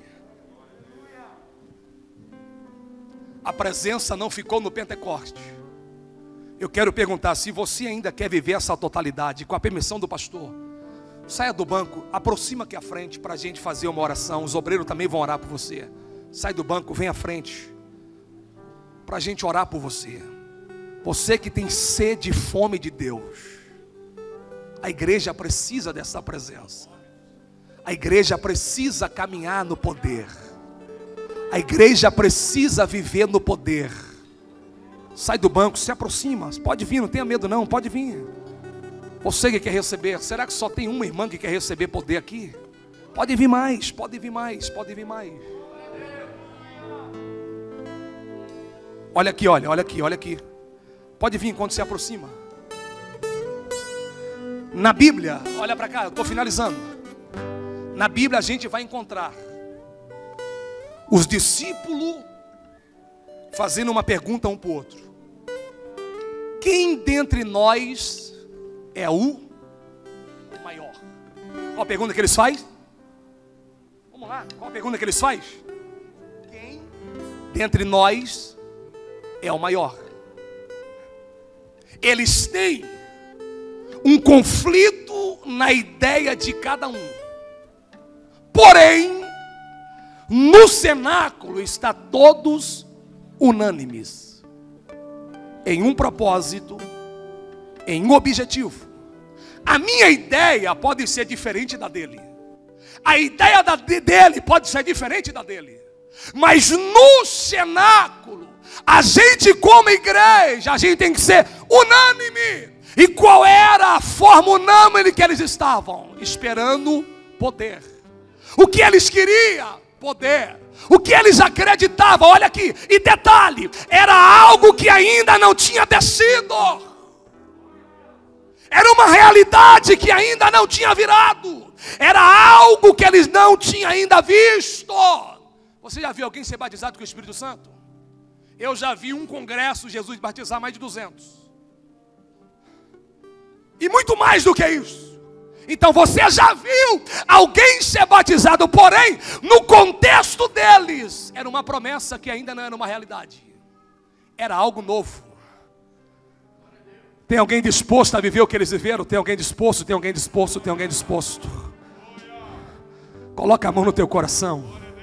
A presença não ficou no Pentecoste. Eu quero perguntar: se você ainda quer viver essa totalidade, com a permissão do pastor, saia do banco, aproxima aqui à frente para a gente fazer uma oração. Os obreiros também vão orar por você. Sai do banco, vem à frente para a gente orar por você. Você que tem sede e fome de Deus. A igreja precisa dessa presença. A igreja precisa caminhar no poder. A igreja precisa viver no poder. Sai do banco, se aproxima. Pode vir, não tenha medo não, pode vir. Você que quer receber, será que só tem uma irmã que quer receber poder aqui? Pode vir mais, pode vir mais, pode vir mais. Olha aqui, olha, olha aqui, olha aqui. Pode vir enquanto se aproxima. Na Bíblia, olha para cá, eu estou finalizando. Na Bíblia a gente vai encontrar os discípulos fazendo uma pergunta um para o outro: quem dentre nós é o maior? Qual a pergunta que eles fazem? Vamos lá, qual a pergunta que eles fazem? Quem dentre nós é o maior? Eles têm um conflito na ideia de cada um. Porém, no cenáculo está todos unânimes em um propósito, em um objetivo. A minha ideia pode ser diferente da dele, a ideia da dele pode ser diferente da dele, mas no cenáculo, a gente como igreja, a gente tem que ser unânime. E qual era a forma unânime que eles estavam? Esperando poder. O que eles queriam? Poder. O que eles acreditavam? Olha aqui, e detalhe, era algo que ainda não tinha descido. Era uma realidade que ainda não tinha virado. Era algo que eles não tinham ainda visto. Você já viu alguém ser batizado com o Espírito Santo? Eu já vi um congresso Jesus batizar mais de duzentos. E muito mais do que isso. Então você já viu alguém ser batizado, porém, no contexto deles, era uma promessa que ainda não era uma realidade. Era algo novo. Tem alguém disposto a viver o que eles viveram? Tem alguém disposto, tem alguém disposto, tem alguém disposto. Coloca a mão no teu coração.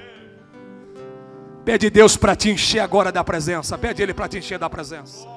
Pede Deus para te encher agora da presença. Pede Ele para te encher da presença.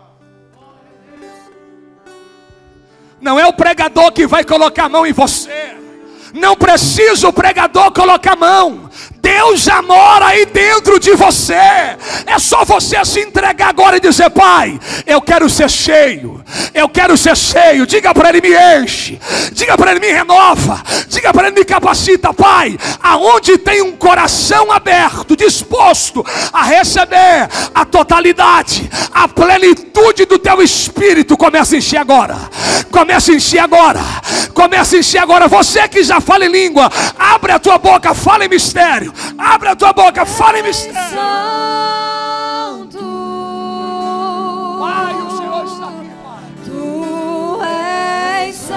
Não é o pregador que vai colocar a mão em você. Não precisa o pregador colocar a mão. Deus já mora aí dentro de você. É só você se entregar agora e dizer: Pai, eu quero ser cheio. Eu quero ser cheio. Diga para Ele: me enche. Diga para Ele: me renova. Diga para Ele: me capacita. Pai, aonde tem um coração aberto, disposto a receber a totalidade, a plenitude do teu Espírito, começa a encher agora. Começa a encher agora. Começa a encher agora. Você que já fala em língua, abre a tua boca, fala em mistério. Abre a tua boca, fala em mistério. Santo, Pai, o Senhor está aqui, Pai. Tu és santo.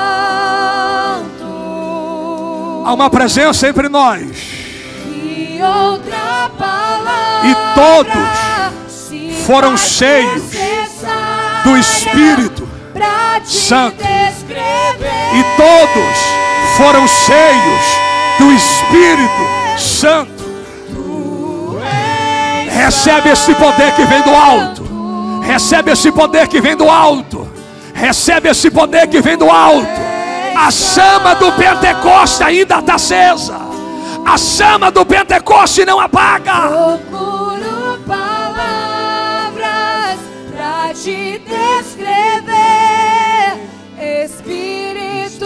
Há uma presença entre nós. E outra palavra E todos foram cheios do Espírito Santo. E todos foram cheios do Espírito Santo. Recebe esse poder que vem do alto. Recebe esse poder que vem do alto. Recebe esse poder que vem do alto. A chama do Pentecoste ainda está acesa. A chama do Pentecoste não apaga. Procuro palavras pra te descrever, Espírito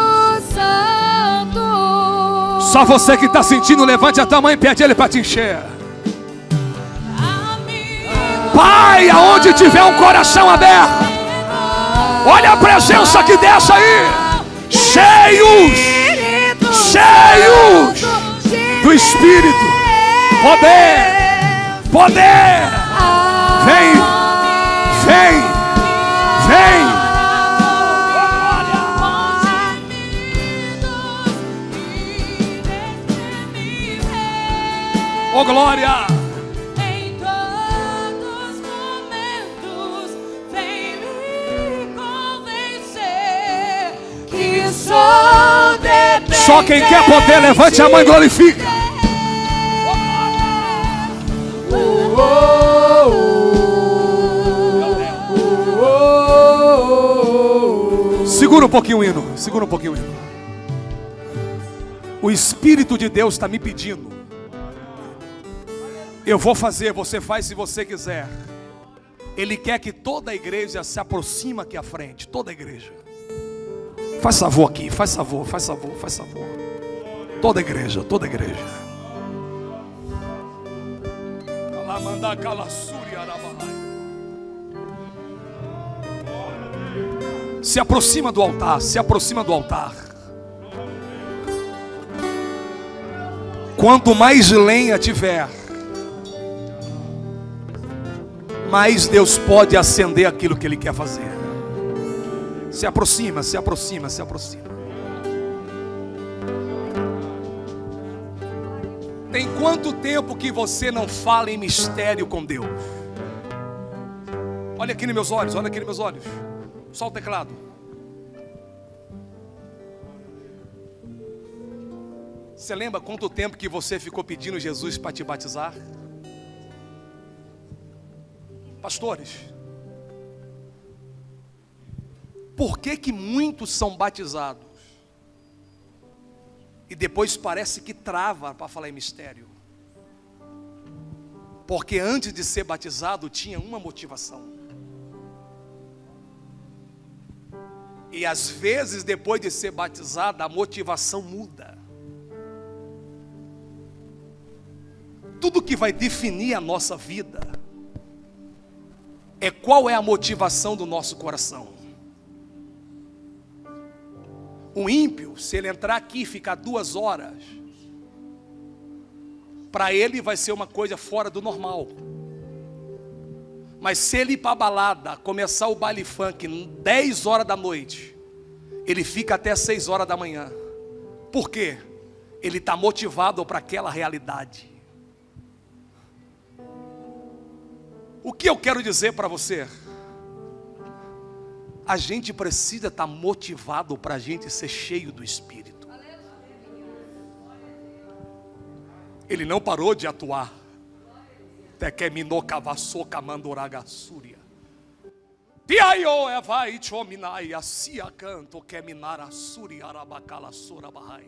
Santo. Só você que está sentindo, levante a tua mão e pede Ele para te encher. Pai, aonde tiver um coração aberto, olha a presença que desce aí. Cheios, cheios do Espírito. Poder, poder. Vem, vem, vem. Oh glória. Em todos os momentos vem me convencer que sou dependente. Só quem quer poder, levante a mão e glorifica. Segura um pouquinho o hino, segura um pouquinho o hino. O Espírito de Deus está me pedindo. Eu vou fazer, você faz se você quiser. Ele quer que toda a igreja se aproxime aqui à frente. Toda a igreja. Faz favor aqui, faz favor, faz favor, faz favor. Toda a igreja, toda a igreja. Se aproxima do altar, se aproxima do altar. Quanto mais lenha tiver, mais Deus pode acender aquilo que Ele quer fazer. Se aproxima, se aproxima, se aproxima. Tem quanto tempo que você não fala em mistério com Deus? Olha aqui nos meus olhos, olha aqui nos meus olhos. Só o teclado. Você lembra quanto tempo que você ficou pedindo Jesus para te batizar? Pastores, por que que muitos são batizados e depois parece que trava para falar em mistério? Porque antes de ser batizado tinha uma motivação. E às vezes depois de ser batizado a motivação muda. Tudo que vai definir a nossa vida é qual é a motivação do nosso coração. O ímpio, se ele entrar aqui e ficar duas horas, para ele vai ser uma coisa fora do normal. Mas se ele ir para a balada, começar o baile funk dez horas da noite, ele fica até seis horas da manhã. Por quê? Ele está motivado para aquela realidade. O que eu quero dizer para você? A gente precisa estar motivado para a gente ser cheio do Espírito. Ele não parou de atuar. Até que minocavassou camandoragassúria. Piaio é vai chominai assia canto que minara suri arabacala sura bahai.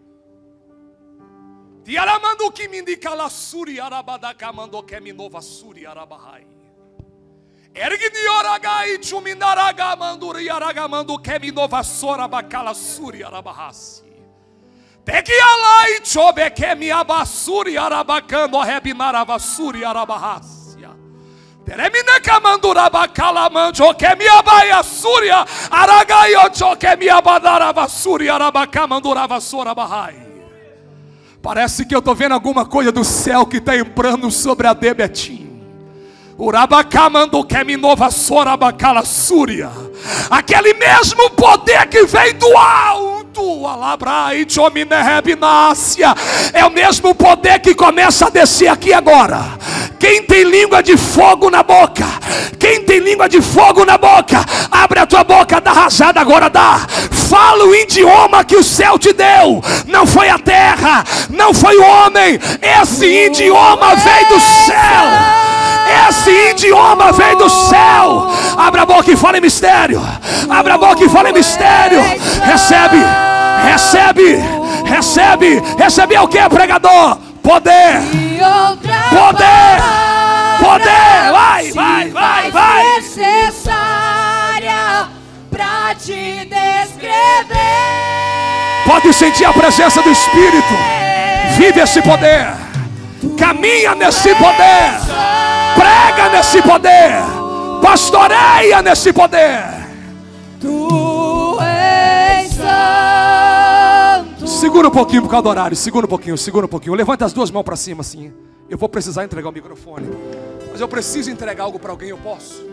Tiaramando que me indica la suri arabadaca mando que minova suri arabahai. Ergni oragai chuminaraga manduri aragamando que minova sora bacala suri arabahasi. Teki alai chobe que me abassuri arabacando rebinarava suri arabahasia. Teremina camandura bacala manjo que me abaia suria aragaio cho que me abadarava suri arabacamandurava sora bahai. Parece que eu estou vendo alguma coisa do céu que está entrando sobre a Debetim. Urabacamando que me nova sorabacala súria. Aquele mesmo poder que vem do alto, alabrai chominerebinácia, é o mesmo poder que começa a descer aqui agora. Quem tem língua de fogo na boca, quem tem língua de fogo na boca, abre a tua boca, dá rajada agora, dá. Fala o idioma que o céu te deu. Não foi a terra, não foi o homem. Esse idioma veio do céu. Esse idioma vem do céu. Abra a boca e fala em mistério. Abra a boca e fala em mistério. Recebe, recebe, recebe. Recebe o que, pregador? Poder, poder, poder. Vai, vai, vai, vai. Necessária pra te descrever. Pode sentir a presença do Espírito. Vive esse poder. Caminha nesse poder. Prega nesse poder. Pastoreia nesse poder. Tu és santo. Segura um pouquinho por causa do horário. Segura um pouquinho, segura um pouquinho. Levanta as duas mãos para cima assim. Eu vou precisar entregar o microfone. Mas eu preciso entregar algo para alguém, eu posso?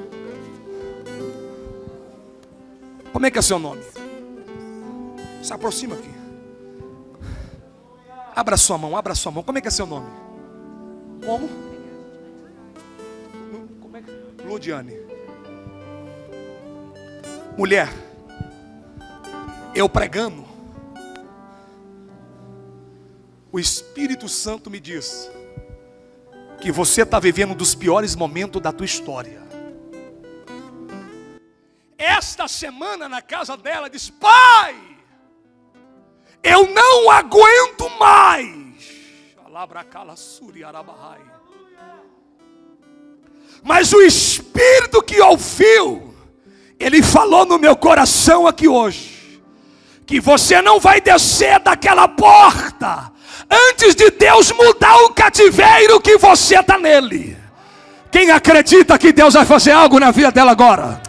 Como é que é seu nome? Se aproxima aqui. Abra sua mão, abra sua mão. Como é que é seu nome? Como? Como é que... Ludiane. Mulher, eu pregando, o Espírito Santo me diz que você está vivendo um dos piores momentos da tua história. Esta semana na casa dela disse: pai, eu não aguento mais. Mas o Espírito que ouviu, ele falou no meu coração aqui hoje, que você não vai descer daquela porta antes de Deus mudar o cativeiro que você está nele. Quem acredita que Deus vai fazer algo na vida dela agora?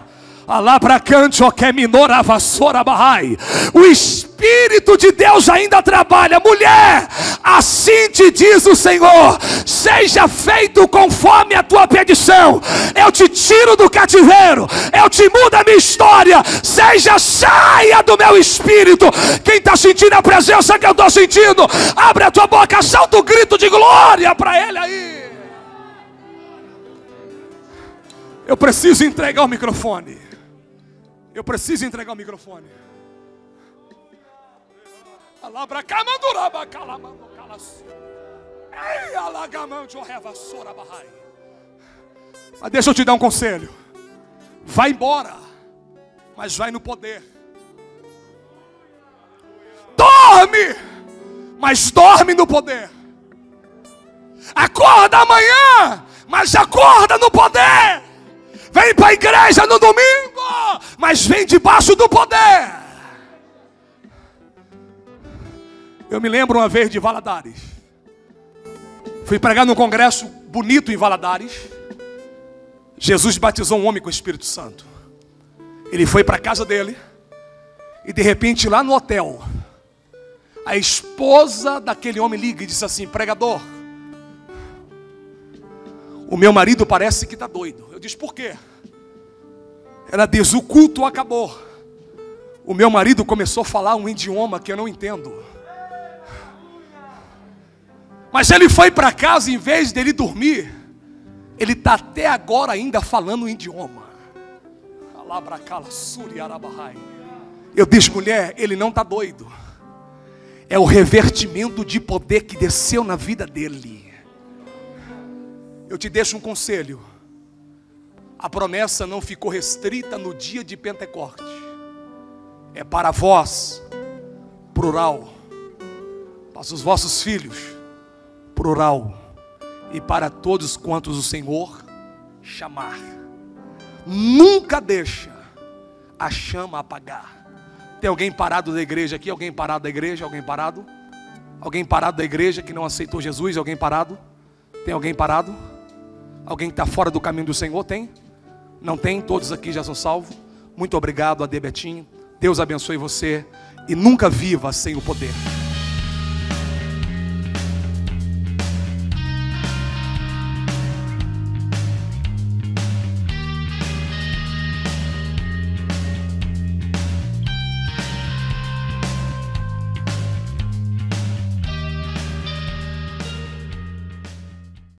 O Espírito de Deus ainda trabalha. Mulher, assim te diz o Senhor: seja feito conforme a tua petição. Eu te tiro do cativeiro, eu te mudo a minha história. Seja, saia do meu espírito. Quem está sentindo a presença que eu estou sentindo, abre a tua boca, solta um grito de glória para ele aí. Eu preciso entregar o microfone. Eu preciso entregar o microfone. Mas deixa eu te dar um conselho. Vai embora, mas vai no poder. Dorme, mas dorme no poder. Acorda amanhã, mas acorda no poder. Vem para a igreja no domingo, mas vem debaixo do poder. Eu me lembro uma vez de Valadares. Fui pregar num congresso bonito em Valadares. Jesus batizou um homem com o Espírito Santo. Ele foi para a casa dele. E de repente lá no hotel, a esposa daquele homem liga e disse assim: pregador, o meu marido parece que está doido. Eu disse: por quê? Ela diz: o culto acabou. O meu marido começou a falar um idioma que eu não entendo. Mas ele foi para casa, em vez dele dormir, ele está até agora ainda falando um idioma. Eu disse: mulher, ele não está doido. É o revertimento de poder que desceu na vida dele. Eu te deixo um conselho. A promessa não ficou restrita no dia de Pentecostes. É para vós, plural. Para os vossos filhos, plural. E para todos quantos o Senhor chamar. Nunca deixa a chama apagar. Tem alguém parado da igreja aqui? Alguém parado da igreja? Alguém parado? Alguém parado da igreja que não aceitou Jesus? Alguém parado? Tem alguém parado? Alguém que está fora do caminho do Senhor? Tem? Não tem? Todos aqui já são salvos? Muito obrigado, Ade Betinho. Deus abençoe você. E nunca viva sem o poder.